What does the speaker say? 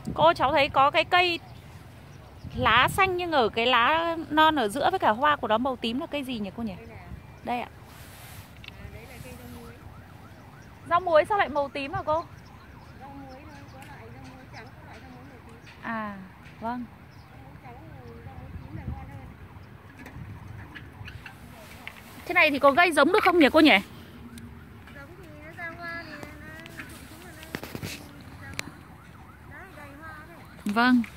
Cô cháu thấy có cái cây lá xanh nhưng ở cái lá non ở giữa với cả hoa của nó màu tím là cây gì nhỉ cô nhỉ? Đây này. Đây ạ. Đấy là cây rau muối. Rau muối sao lại màu tím hả cô? Rau muối thôi, có loại rau muối trắng, có loại rau muối màu tím. À, vâng. Rau muối trắng rồi rau muối tím là ngon hơn. Thế này thì có gây giống được không nhỉ cô nhỉ? Giống thì nó ra hoa thì nó rụng xuống rồi nó đấy đầy hoa đấy. Vâng.